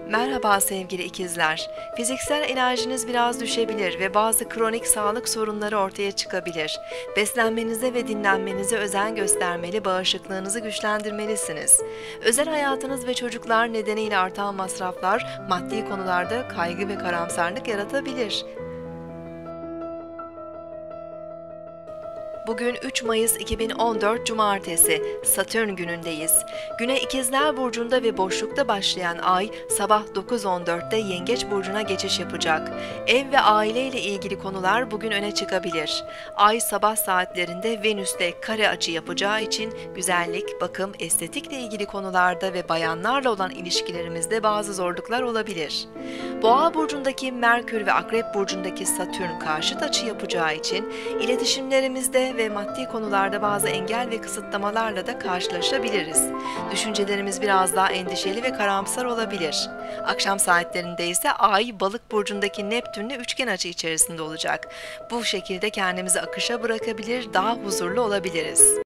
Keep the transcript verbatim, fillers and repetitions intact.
Merhaba sevgili ikizler. Fiziksel enerjiniz biraz düşebilir ve bazı kronik sağlık sorunları ortaya çıkabilir. Beslenmenize ve dinlenmenize özen göstermeli, bağışıklığınızı güçlendirmelisiniz. Özel hayatınız ve çocuklar nedeniyle artan masraflar maddi konularda kaygı ve karamsarlık yaratabilir. Bugün üç Mayıs iki bin on dört Cumartesi, Satürn günündeyiz. Güne İkizler Burcu'nda ve boşlukta başlayan ay sabah dokuz on dörtte Yengeç Burcu'na geçiş yapacak. Ev ve aile ile ilgili konular bugün öne çıkabilir. Ay sabah saatlerinde Venüs'te kare açı yapacağı için güzellik, bakım, estetikle ilgili konularda ve bayanlarla olan ilişkilerimizde bazı zorluklar olabilir. Boğa Burcu'ndaki Merkür ve Akrep Burcu'ndaki Satürn karşıt açı yapacağı için iletişimlerimizde ve maddi konularda bazı engel ve kısıtlamalarla da karşılaşabiliriz. Düşüncelerimiz biraz daha endişeli ve karamsar olabilir. Akşam saatlerinde ise Ay, Balık burcundaki Neptün'le üçgen açı içerisinde olacak. Bu şekilde kendimizi akışa bırakabilir, daha huzurlu olabiliriz.